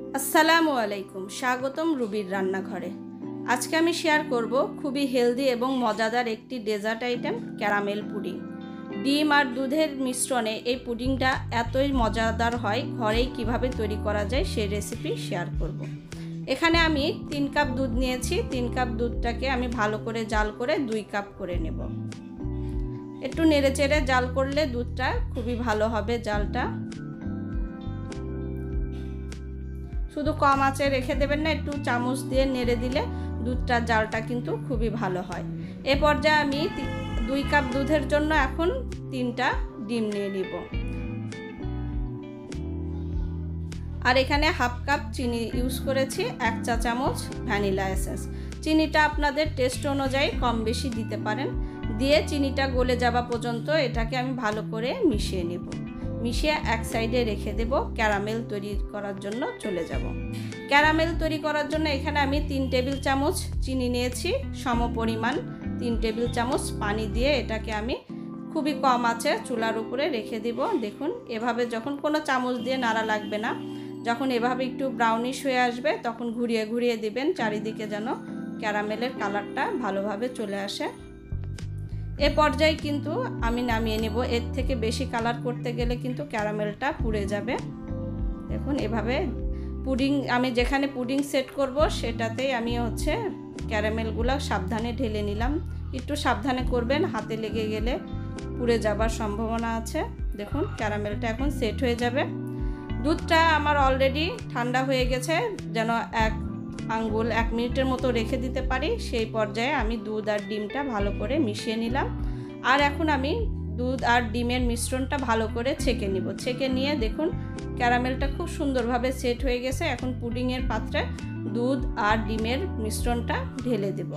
আসসালামু আলাইকুম, স্বাগতম রুবির রান্নাঘরে। আজকে আমি শেয়ার করব খুবই হেলদি এবং মজাদার একটি ডেজার্ট আইটেম, ক্যারামেল পুডিং। ডিম আর দুধের মিশ্রণে এই পুডিংটা এতই মজাদার হয়, ঘরেই কিভাবে তৈরি করা যায় সেই রেসিপি শেয়ার করব। এখানে আমি 3 কাপ দুধ নিয়েছি। 3 কাপ দুধটাকে আমি ভালো করে জাল করে 2 কাপ করে নেব। একটু নেড়েচেড়ে জাল করলে দুধটা খুবই ভালো হবে জালটা। শুধু কম আঁচে রেখে দেবেন না, একটু চামচ দিয়ে নেড়ে দিলে দুধটার জালটা কিন্তু খুবই ভালো হয়। এ পর্যায়ে আমি 2 কাপ দুধের জন্য এখন 3টা ডিম নিয়ে নিব। আর এখানে হাফ কাপ চিনি ইউজ করেছি, 1 চা চামচ ভ্যানিলা এসেন্স। চিনিটা আপনাদের টেস্ট অনুযায়ী কম বেশি দিতে পারেন। দিয়ে চিনিটা গলে যাওয়া পর্যন্ত এটাকে আমি ভালো করে মিশিয়ে নেব। মিশিয়ে এক সাইডে রেখে দেব। ক্যারামেল তৈরি করার জন্য চলে যাব। ক্যারামেল তৈরি করার জন্য এখানে আমি 3 টেবিল চামচ চিনি নিয়েছি, সম পরিমাণ 3 টেবিল চামচ পানি দিয়ে এটাকে আমি খুবই কম আঁচে চুলার উপরে রেখে দিব। দেখুন, এভাবে যখন কোনো চামচ দিয়ে নাড়া লাগবে না, যখন এভাবে একটু ব্রাউনিশ হয়ে আসবে তখন ঘুরিয়ে ঘুরিয়ে দিবেন চারিদিকে, যেন ক্যারামেলের কালারটা ভালোভাবে চলে আসে। এ পর্যায়ে কিন্তু আমি নামিয়ে নেব। এর থেকে বেশি কালার করতে গেলে কিন্তু ক্যারামেলটা পুড়ে যাবে। দেখুন, এভাবে পুডিং আমি যেখানে পুডিং সেট করব সেটাতেই আমি ক্যারামেলগুলো সাবধানে ঢেলে নিলাম। একটু সাবধানে করবেন, হাতে লেগে গেলে পুড়ে যাবার সম্ভাবনা আছে। দেখুন, ক্যারামেলটা এখন সেট হয়ে যাবে। দুধটা আমার অলরেডি ঠান্ডা হয়ে গেছে, যেন 1 মিনিটের মতো রেখে দিতে পারি। সেই পর্যায়ে আমি দুধ আর ডিমটা ভালো করে মিশিয়ে নিলাম। আর এখন আমি দুধ আর ডিমের মিশ্রণটা ভালো করে ছেঁকে নিব। ছেঁকে নিয়ে দেখুন, ক্যারামেলটা খুব সুন্দরভাবে সেট হয়ে গেছে। এখন পুডিংয়ের পাত্রে দুধ আর ডিমের মিশ্রণটা ঢেলে দেব।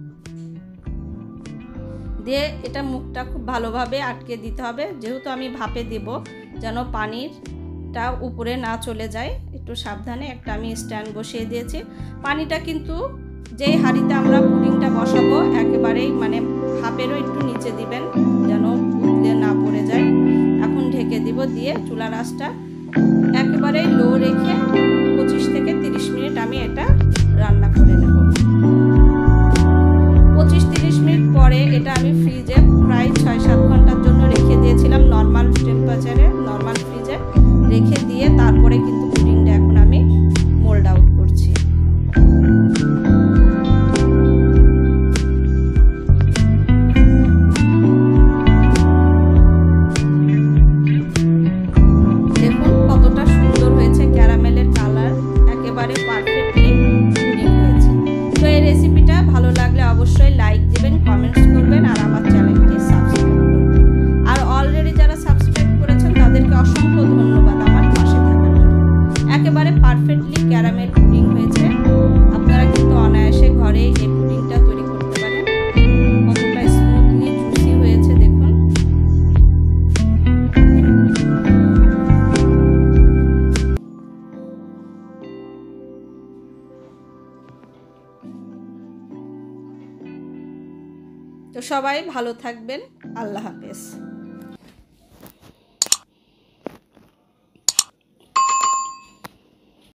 দিয়ে এটা মুখটা খুব ভালোভাবে আটকে দিতে হবে, যেহেতু আমি ভাপে দেব, যেন পানিরটা উপরে না চলে যায়। একটু সাবধানে একটা আমি স্ট্যান্ড বসিয়ে দিয়েছি। পানিটা কিন্তু যেই হাঁড়িতে আমরা পুডিংটা বসাবো একেবারেই ভাপেরও একটু নিচে দিবেন, যেন উতলে না পড়ে যায়। এখন ঢেকে দিব। দিয়ে চুলার আঁচটা একেবারেই লো রেখে 25 থেকে 30 মিনিট আমি এটা রান্না করে নেব। 25-30 মিনিট পরে এটা আমি ফ্রিজে প্রায় 6-7 ঘন্টার জন্য রেখে দিয়েছিলাম, নর্মাল টেম্পারেচারে, নর্মাল ফ্রিজে রেখে দিয়ে তারপরে কিন্তু পুডিংটা এখন আমি মোল্ড আউট করছি। দেখুন কতটা সুন্দর হয়েছে, ক্যারামেলের কালার একেবারে পারফেক্টলি পুডিং হয়েছে। তো এই রেসিপিটা ভালো লাগলে অবশ্যই লাইক দেবেন, কমেন্টস করবেন আর আমার চ্যানেলটি সাবস্ক্রাইব করবেন। আর অলরেডি যারা সাবস্ক্রাইব করেছেন তাদেরকে অসংখ্য ধন্যবাদ আমার পাশে থাকার জন্য। একেবারে পারফেক্টলি ক্যারামেল পুডিং হয়েছে। আপনারা কিন্তু অনায়াসে ঘরে এই পুডিংটা তৈরি করতে পারেন। কতটা স্মুথলি জুসি হয়েছে দেখুন। তো সবাই ভালো থাকবেন। আল্লাহ হাফেজ।